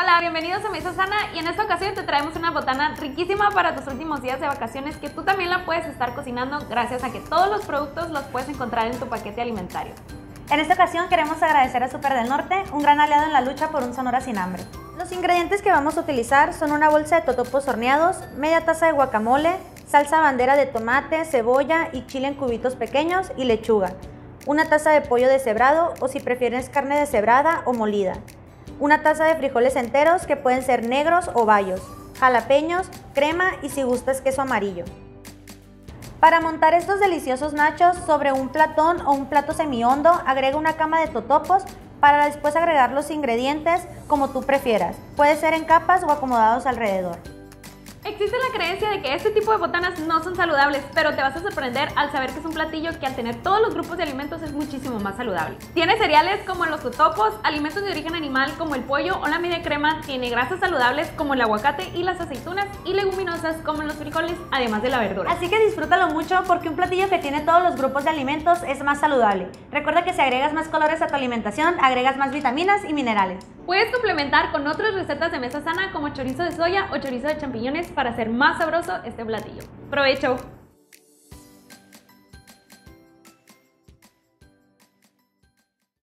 Hola, bienvenidos a Mesa Sana y en esta ocasión te traemos una botana riquísima para tus últimos días de vacaciones que tú también la puedes estar cocinando gracias a que todos los productos los puedes encontrar en tu paquete alimentario. En esta ocasión queremos agradecer a Súper del Norte, un gran aliado en la lucha por un Sonora sin hambre. Los ingredientes que vamos a utilizar son una bolsa de totopos horneados, media taza de guacamole, salsa bandera de tomate, cebolla y chile en cubitos pequeños y lechuga, una taza de pollo deshebrado o si prefieres carne deshebrada o molida, una taza de frijoles enteros que pueden ser negros o bayos, jalapeños, crema y si gustas queso amarillo. Para montar estos deliciosos nachos sobre un platón o un plato semihondo, agrega una cama de totopos para después agregar los ingredientes como tú prefieras. Puede ser en capas o acomodados alrededor. Existe la creencia de que este tipo de botanas no son saludables, pero te vas a sorprender al saber que es un platillo que al tener todos los grupos de alimentos es muchísimo más saludable. Tiene cereales como los totopos, alimentos de origen animal como el pollo o la media crema, tiene grasas saludables como el aguacate y las aceitunas y leguminosas como los frijoles, además de la verdura. Así que disfrútalo mucho porque un platillo que tiene todos los grupos de alimentos es más saludable. Recuerda que si agregas más colores a tu alimentación, agregas más vitaminas y minerales. Puedes complementar con otras recetas de Mesa Sana como chorizo de soya o chorizo de champiñones para hacer más sabroso este platillo. ¡Provecho!